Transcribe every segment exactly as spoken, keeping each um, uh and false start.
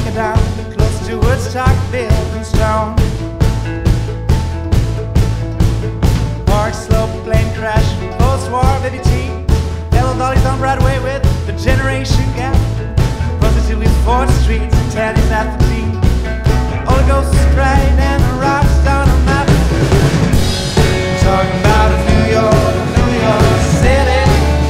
walking down close to Woodstock, built in stone. Park Slope, plane crash, post-war baby tea. Yellow dollies on Broadway with the generation gap. Prostitute with Fourth Street, Italian at the tea. Holy Ghost is bright and the rocks on a map. Talking about a New York, New York City.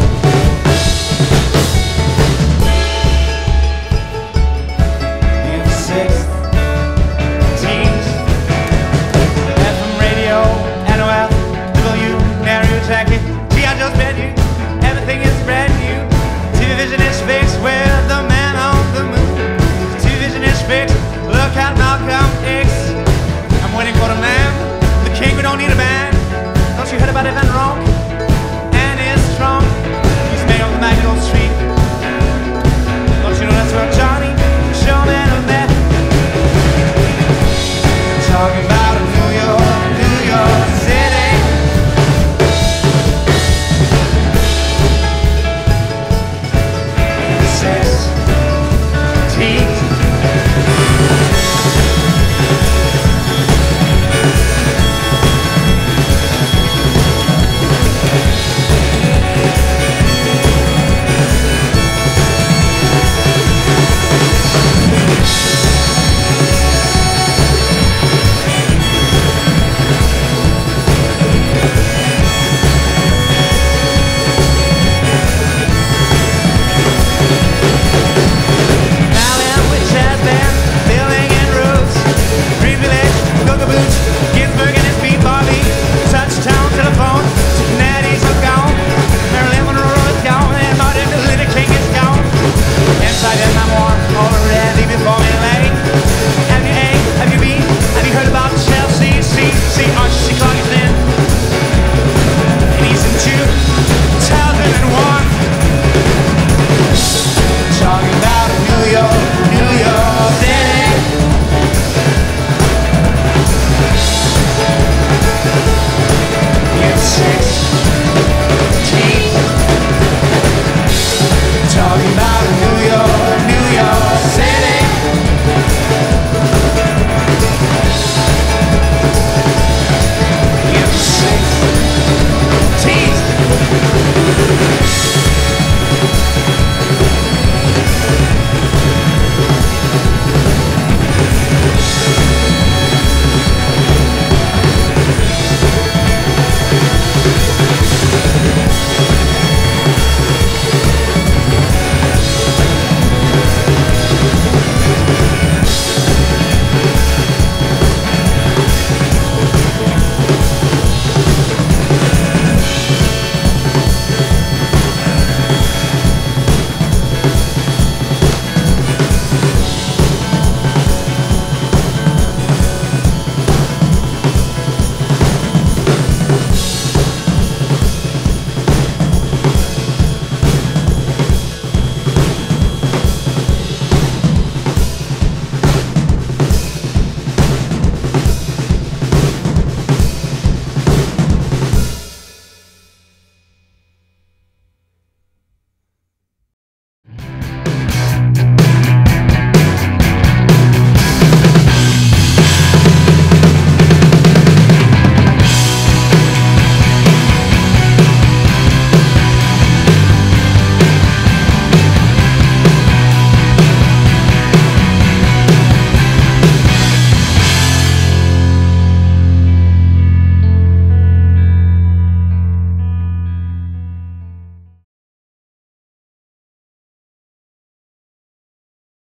In the sixth teens, F M radio, N O F, W, Mario Jacket. Gee, I just bet you everything is brand new. T V vision is fixed with the man on the moon. T V vision is fixed. Look at Malcolm.